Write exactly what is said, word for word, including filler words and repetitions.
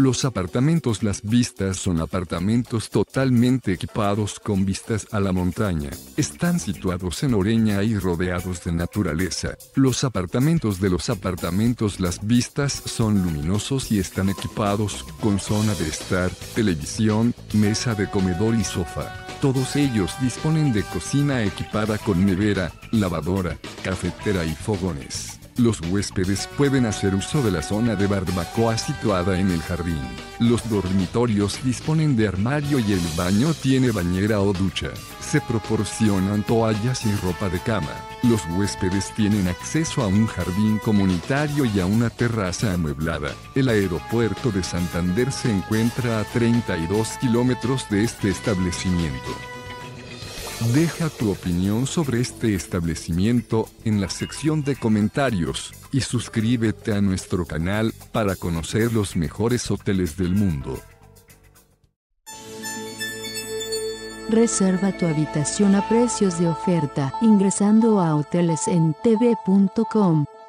Los apartamentos Las Vistas son apartamentos totalmente equipados con vistas a la montaña. Están situados en Oreña y rodeados de naturaleza. Los apartamentos de los apartamentos Las Vistas son luminosos y están equipados con zona de estar, televisión, mesa de comedor y sofá. Todos ellos disponen de cocina equipada con nevera, lavadora, cafetera y fogones. Los huéspedes pueden hacer uso de la zona de barbacoa situada en el jardín. Los dormitorios disponen de armario y el baño tiene bañera o ducha. Se proporcionan toallas y ropa de cama. Los huéspedes tienen acceso a un jardín comunitario y a una terraza amueblada. El aeropuerto de Santander se encuentra a treinta y dos kilómetros de este establecimiento. Deja tu opinión sobre este establecimiento en la sección de comentarios y suscríbete a nuestro canal para conocer los mejores hoteles del mundo. Reserva tu habitación a precios de oferta ingresando a hoteles en t v punto com.